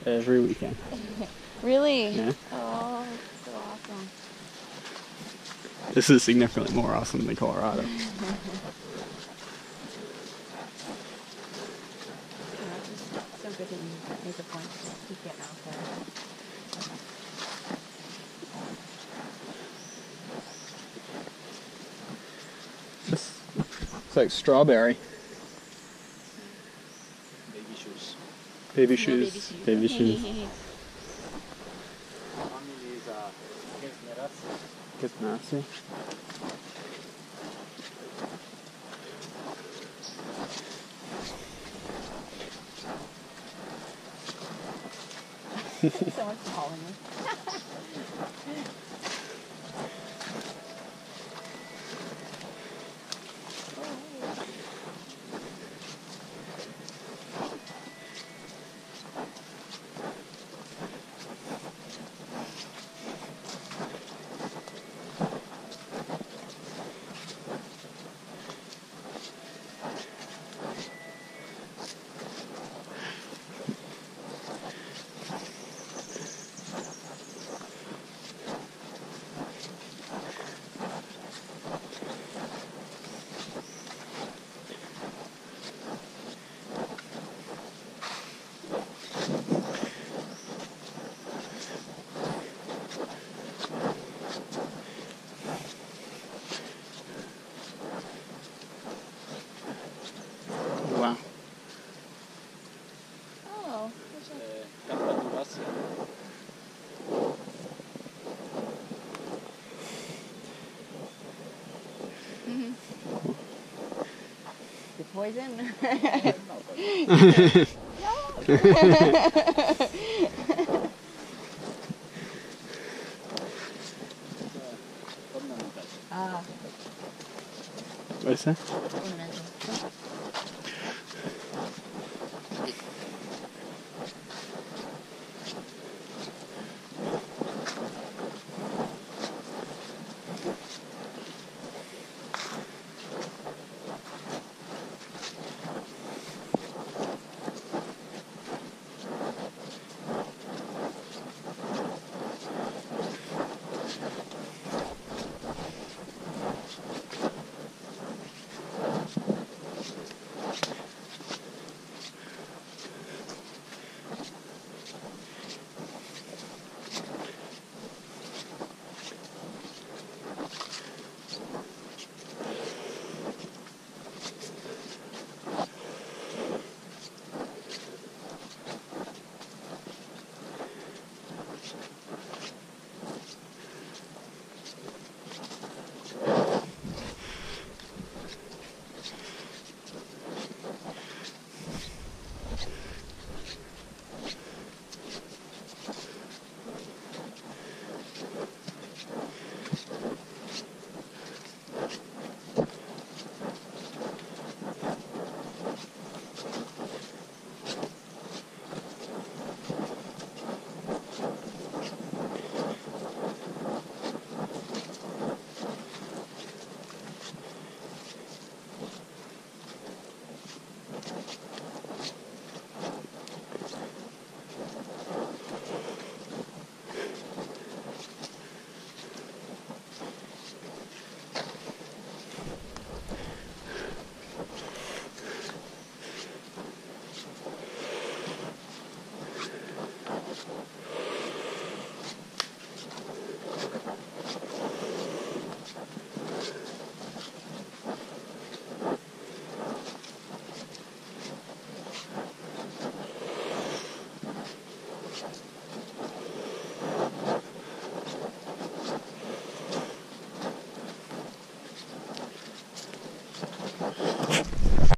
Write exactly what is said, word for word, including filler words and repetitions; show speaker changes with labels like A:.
A: every weekend.
B: Really?
A: Yeah.
B: Oh, so awesome.
A: This is significantly more awesome than Colorado.
B: Yeah, it's just so good that you make a point to keep getting out there.
A: This looks like strawberry.
C: Baby shoes.
A: Baby
B: No
A: shoes.
B: baby
A: Baby
B: shoes.
A: shoes.
C: Family is uh, Gesnerasi.
A: Good nasty.
B: So much calling me.
A: Wow.
B: Oh,
C: Uh, Cappadocia.
B: mm-hmm. The poison?
C: Fundamental.
B: Ah.
A: What is that?